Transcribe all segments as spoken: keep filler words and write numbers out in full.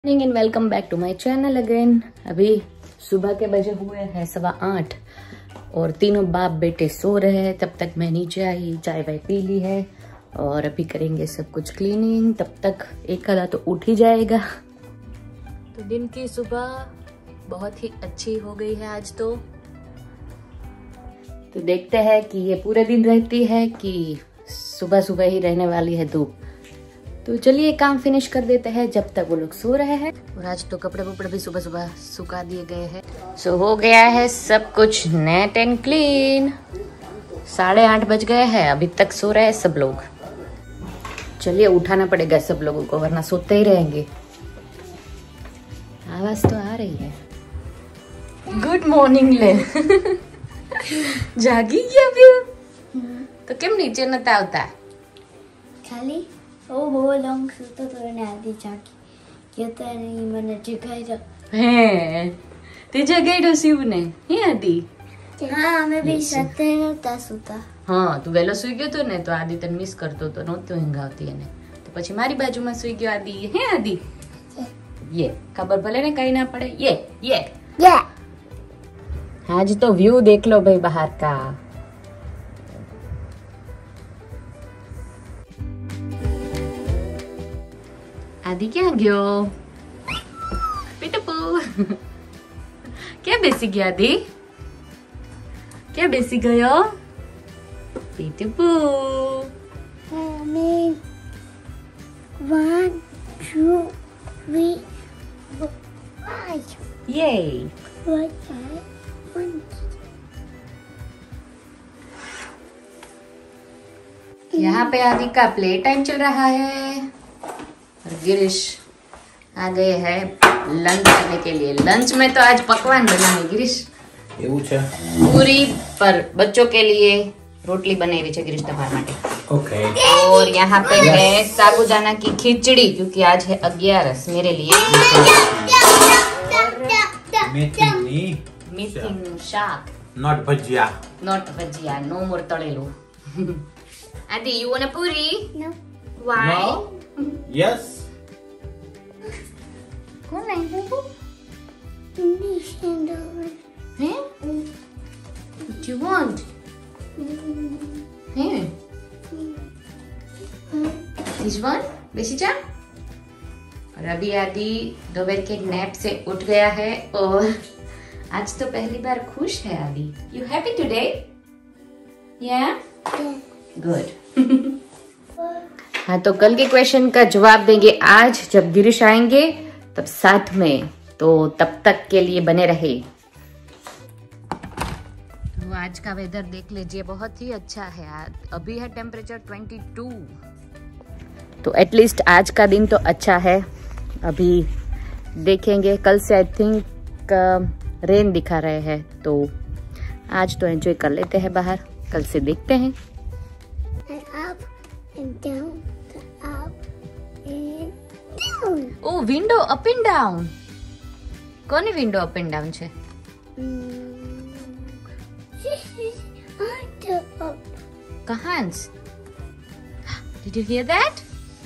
Morning and welcome back to my channel again. अभी सुबह के बजे हुए हैं सवा आठ और तीनों बाप बेटे सो रहे हैं। तब तक मैं नीचे आई, चाय वाय पी ली है और अभी करेंगे सब कुछ क्लीनिंग। तब तक एक आधा तो उठ ही जाएगा। तो दिन की सुबह बहुत ही अच्छी हो गई है आज तो। तो देखते हैं कि ये पूरे दिन रहती है कि सुबह सुबह ही रहने वाली है धूप। तो चलिए काम फिनिश कर देते हैं जब तक वो लोग सो रहे हैं। और आज तो कपड़े वपड़े भी सुबह सुबह सुखा दिए गए हैं। सो so, हो गया है सब कुछ नेट एंड क्लीन। साढ़े आठ बज गए हैं, अभी तक सो रहे हैं सब लोग। चलिए उठाना पड़ेगा सब लोगों को वरना सोते ही रहेंगे। आवाज तो आ रही है। गुड मॉर्निंग ले जागी क्या अभी? तो કેમ નીચે નતા આવતા? ખાલી ઓ બહુ લોંગ સુતો તો એને આધી જાગી કેતા નહીં મને જગાઈ દો. હે તે જગાઈ દો શિવને હે આદિ? હા અમે બી સાથે નતા સુતા. હા તું વેલો સુઈ ગયો તો ને તો આદિ તને મિસ કરતો તો નહોતો હિંગાવતી એને તો પછી મારી બાજુમાં સુઈ ગયો આદિ. હે આદિ? ये खबर भले ने कहीं ना पड़े। ये ये ये आज तो व्यू देख लो भाई बाहर का। आदि क्या गयो? पीटपू क्या बेसी गया आदि? क्या बेसी गयो? पीटपू मैं वन टू थ्री फाइव ये यहाँ पे आदि का प्ले टाइम चल रहा है और गिरीश आ गए हैं लंच करने के लिए। लंच में तो आज पकवान बने हैं गिरीश। पूरी पर बच्चों के लिए रोटली बनी हुई है गिरीश तुम्हारे माटे। ओके। और यहाँ पे है साबूदाना की खिचड़ी क्योंकि आज है ग्यारस मेरे लिए। मिथिंग शाक, नॉट भजिया। नॉट भजिया, नो मोर तळेलू। Aadi you want a puri? No. Why? Yes. कौन है वो? हैं? What you want? हैं? This one? बेसी जा? और अभी आदि दोपहर के नैप से उठ गया है और आज तो पहली बार खुश है आदि। You happy today? Yeah? Good. हाँ तो कल के क्वेश्चन का जवाब देंगे आज जब गिरीश आएंगे तब साथ में। तो तब तक के लिए बने रहे। तो आज का वेदर देख लीजिए बहुत ही अच्छा है। अभी है टेम्परेचर बाईस। तो एटलीस्ट आज का दिन तो अच्छा है। अभी देखेंगे कल से आई थिंक रेन दिखा रहे हैं तो आज तो एंजॉय कर लेते हैं बाहर, कल से देखते हैं। up and down, up and down. ओ विंडो अप एंड डाउन। कोनी विंडो अप एंड डाउन छे? This is under up. कहांस? Did you hear that?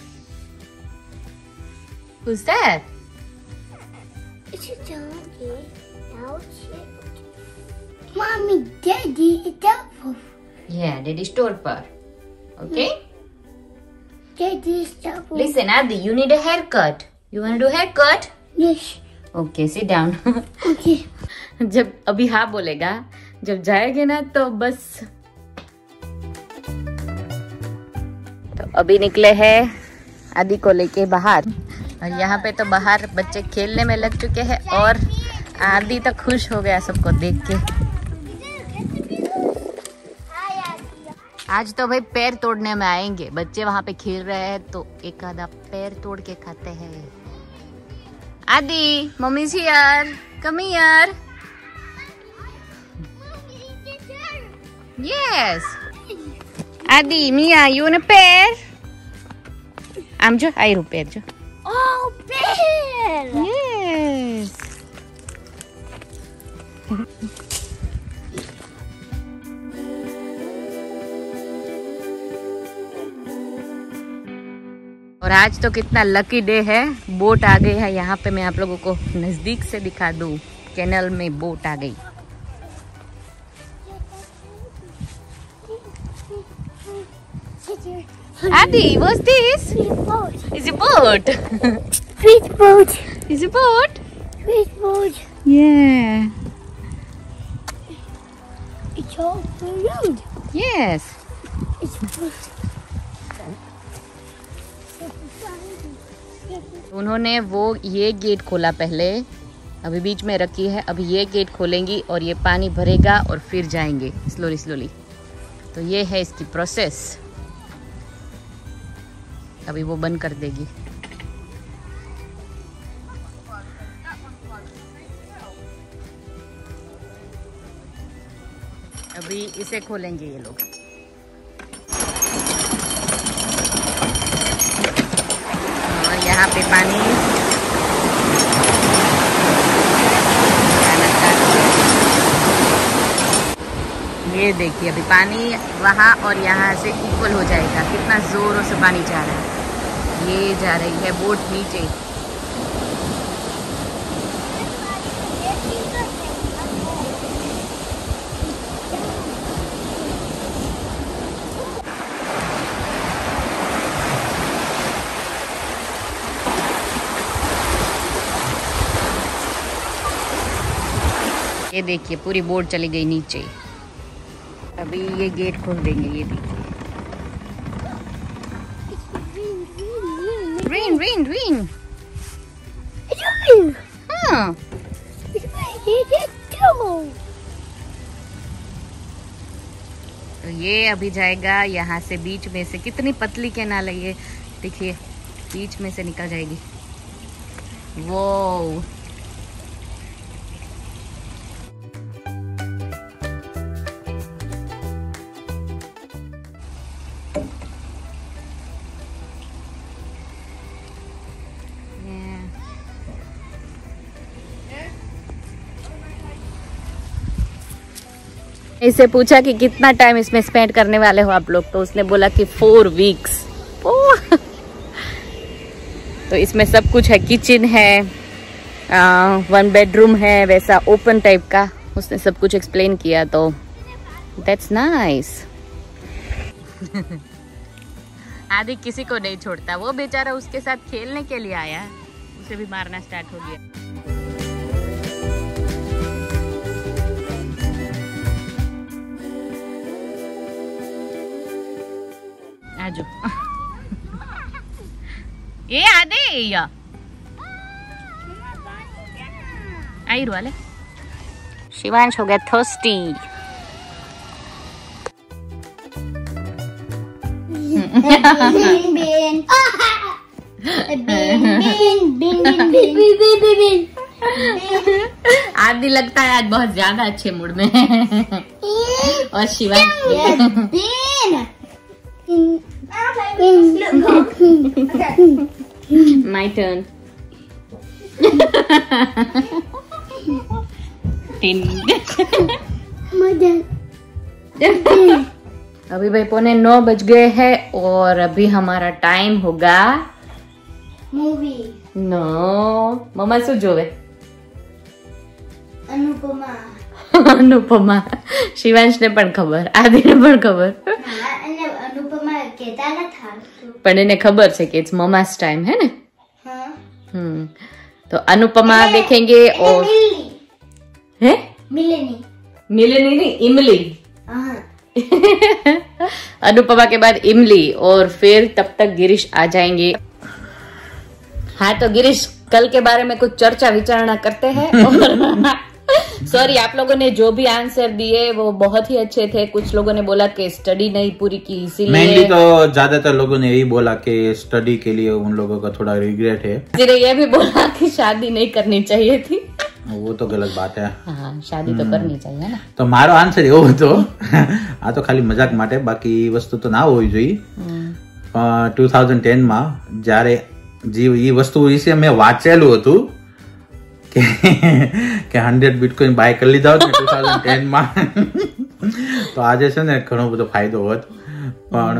Who's that? It's a doggy. Now it's Mommy, Daddy, it's up. Yeah, Daddy's door पर. Okay? Daddy's up. Listen, Adi, you need a haircut. You want to do haircut? Yes. Okay, sit down. Okay. जब अभी हाँ बोलेगा, जब जाएंगे ना तो बस। तो अभी निकले हैं आदि को लेके बाहर और यहाँ पे तो बाहर बच्चे खेलने में लग चुके हैं और आदि तो खुश हो गया सबको देख के। आज तो भाई पैर तोड़ने में आएंगे बच्चे, वहां पे खेल रहे हैं तो एक आधा पैर तोड़ के खाते हैं। आदि मम्मी जी यार कम हियर। यस आदि मिया यू वांट अ पेयर? आम जो आई रू पेयर जो। Oh, bear! यस और आज तो कितना लकी डे है, बोट आ गई है यहाँ पे। मैं आप लोगों को नजदीक से दिखा दूँ, कैनल में बोट आ गई। Adi, what's this? Is it boat? Fish boat. Is it boat? Fish boat. Yeah. It's all road. Yes. It's उन्होंने वो ये गेट खोला पहले, अभी बीच में रखी है। अभी ये गेट खोलेंगी और ये पानी भरेगा और फिर जाएंगे स्लोली स्लोली। तो ये है इसकी प्रोसेस। अभी वो बंद कर देगी। अभी इसे खोलेंगे ये लोग। और यहाँ पे पानी ये देखिए, अभी पानी वहाँ और यहाँ से इक्वल हो जाएगा। कितना जोरों से पानी जा रहा है। ये जा रही है बोट नीचे। ये देखिए, पूरी बोट चली गई नीचे। अभी ये गेट खोल देंगे। ये देखिए, रेन रेन रेन। हाँ, तो ये अभी जाएगा यहाँ से, बीच में से। कितनी पतली कैनाल है ये, देखिए बीच में से निकल जाएगी। वो इससे पूछा कि कितना टाइम इसमें स्पेंड करने वाले हो आप लोग, तो उसने बोला कि फोर वीक्स। तो इसमें सब कुछ है, किचन है, आ, वन बेडरूम है, वैसा ओपन टाइप का। उसने सब कुछ एक्सप्लेन किया, तो दैट्स नाइस। आदि किसी को नहीं छोड़ता, वो बेचारा उसके साथ खेलने के लिए आया, उसे भी मारना स्टार्ट हो गया। आजो। ये आदे या आई वाले। शिवांश हो गया थर्स्टी। आदि लगता है आज बहुत ज्यादा अच्छे मूड में है। और शिवांश My turn. अभी भाई पौने नौ बज गए हैं और अभी हमारा टाइम होगा मूवी। नो मम्मा शू जोवे? अनुपमा। अनुपमा। शिवांश ने पण खबर, आदि ने पण खबर। अनुपमा कहता ना था, पण એને ખબર છે કે इट्स ममा's टाइम है ना। हाँ। हम्म, तो अनुपमा देखेंगे और है मिलेनी मिलेनी नहीं इमली। हाँ। अनुपमा के बाद इमली और फिर तब तक गिरीश आ जाएंगे। हाँ तो गिरीश कल के बारे में कुछ चर्चा विचारणा करते हैं। सॉरी आप लोगों ने जो भी आंसर दिए वो बहुत ही अच्छे थे। कुछ लोगों ने बोला कि स्टडी नहीं पूरी की इसीलिए। मेनली तो ज्यादातर लोगों ने यही बोला कि स्टडी के लिए उन लोगों का थोड़ा रिग्रेट है। फिर ये भी बोला कि शादी नहीं करनी चाहिए थी। वो तो गलत बात है। हाँ शादी तो करनी चाहिए ना। तो मारो आंसर एवो तो आ तो खाली मजाक माटे, बाकी वस्तु तो ना होवी જોઈએ। टू थाउजेंड टेन में जયારે जी ये वस्तु विશે मैं वाचेलू હતું કે કે हंड्रेड बिटकॉइन बाय કરી લીધા હોત ટू थाउजेंड टेन માં तो આજે છે ને ઘણો બધો ફાયદો હોત। પણ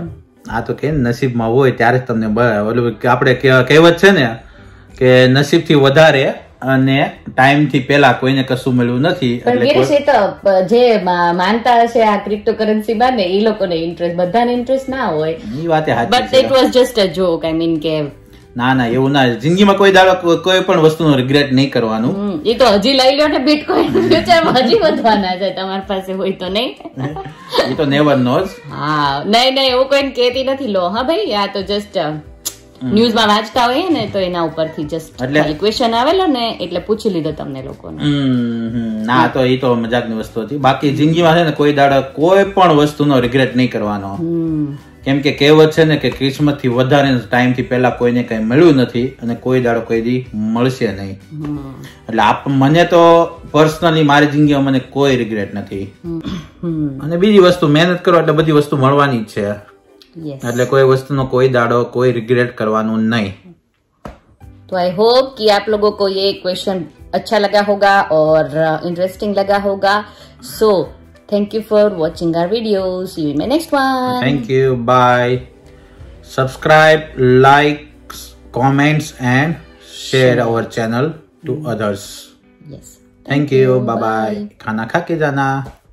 આ તો કે નસીબમાં હોય ત્યારે જ તમને બ- ઓલું કે આપણે કે- કહેવત છે ને કે નસીબથી વધારે અને ટાઈમ થી પેલા કોઈને કશું મળ્યું નથી. પણ ગિરીશ, એ તો પ- જે મા- માનતા હશે આ ક્રિપ્ટોકરન્સી માં ને એ લોકોને ઇન્ટરેસ્ટ, બધાને ઇન્ટરેસ્ટ ના હોય. એ વાત સાચી બટ છે. It was just a joke. I mean કે ના ના એવું ના, જિંદગીમાં કોઈ દાડો કો- કોઈ પણ વસ્તુનો રિગ્રેટ નહીં કરવાનું. હમ, એ તો હજી લઈ લો ને બિટકોઈન, ફ્યુચરમાં હજી વધવાના છે તમારી પાસે હોય તો. નહીં એ તો નેવર નોઝ. હા, નહીં નહીં એવું કોઈને કહેતી નથી. લો હા ભાઈ, આ તો જસ્ટ ન્યૂઝમાં વાંચતા હોઈએ ને તો એના ઉપરથી જસ્ટ એટલે- ક્વેશ્ચન આવેલો ને એટલે પૂછી લીધો તમને લોકોને. ના તો એ તો મજાકની વસ્તુ હતી. બાકી જિંદગીમાં છે ને કોઈ દાડો કોઈ પણ વસ્તુનો રિગ્રેટ નહીં કરવાનો. હમ કેમ કે કહેવત છે ને કે કિસ્મત થી વધારે ટાઈમ થી પહેલા કોઈને કઈ મળ્યું નથી અને કોઈ દાડો કોઈ દી મળશે નહીં. હમ એટલે આપ મને તો પર્સનલી મારી જિંદગીમાં મને કોઈ રિગ્રેટ નથી. હમ અને બીજી વસ્તુ, મહેનત કરો એટલે બધી વસ્તુ મળવાની જ છે. यस, એટલે કોઈ વસ્તુનો કોઈ દાડો કોઈ રિગ્રેટ કરવાનું નહીં. तो आई होप कि आप लोगों को ये क्वेश्चन अच्छा लगा होगा और इंटरेस्टिंग लगा होगा. So thank you for watching our video. See you in my next one. Thank you. Bye. Subscribe, like, comments, and share our channel to others. Yes, Thank you. Bye bye. खाना खा के जाना.